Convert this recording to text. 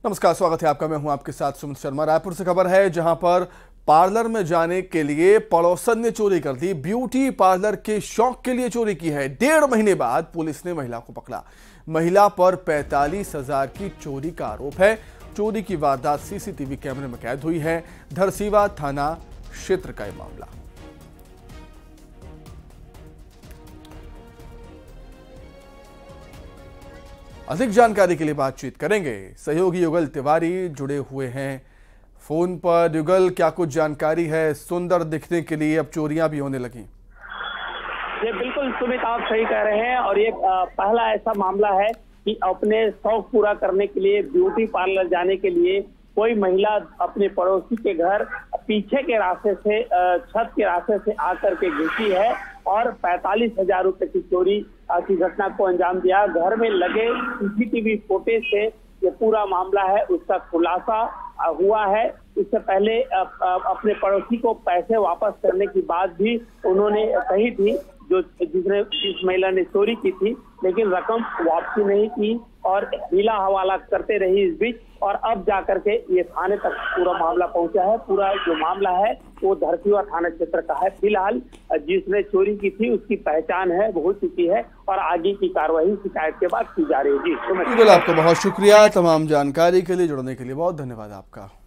नमस्कार, स्वागत है आपका। मैं हूं आपके साथ सुमित शर्मा। रायपुर से खबर है जहां पर पार्लर में जाने के लिए पड़ोसन ने चोरी कर दी। ब्यूटी पार्लर के शौक के लिए चोरी की है। 1.5 महीने बाद पुलिस ने महिला को पकड़ा। महिला पर 45,000 की चोरी का आरोप है। चोरी की वारदात सीसीटीवी कैमरे में कैद हुई है। धरसीवा थाना क्षेत्र का यह मामला। अधिक जानकारी के लिए बातचीत करेंगे। सहयोगी युगल तिवारी जुड़े हुए हैं फोन पर। युगल, क्या कुछ जानकारी है? सुंदर दिखने के लिए अब चोरियां भी होने लगी। ये बिल्कुल सुमित, आप सही कह रहे हैं। और ये पहला ऐसा मामला है कि अपने शौक पूरा करने के लिए ब्यूटी पार्लर जाने के लिए कोई महिला अपने पड़ोसी के घर पीछे के रास्ते से, छत के रास्ते से आकर के घुसी है और 45,000 रुपए की चोरी की घटना को अंजाम दिया। घर में लगे सीसीटीवी फुटेज से ये पूरा मामला है उसका खुलासा हुआ है। इससे पहले अपने पड़ोसी को पैसे वापस करने की बात भी उन्होंने कही थी, जिस महिला ने चोरी की थी, लेकिन रकम वापसी नहीं की और हीला हवाला करते रही इस बीच। और अब जाकर के ये थाने तक पूरा मामला पहुंचा है। पूरा जो मामला है वो धरसीवा थाना क्षेत्र का है। फिलहाल जिसने चोरी की थी उसकी पहचान है, हो चुकी है और आगे की कार्रवाई शिकायत के बाद की जा रही है। जी, बिल्कुल, आपका बहुत शुक्रिया। तमाम जानकारी के लिए, जुड़ने के लिए बहुत धन्यवाद आपका।